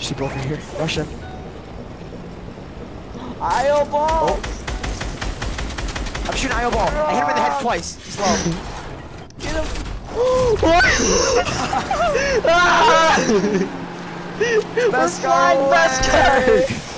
should go over here. Rush him. IO ball! Oh. I'm shooting IO ball. I hit him in the head twice. He's low. Get him! Best guy.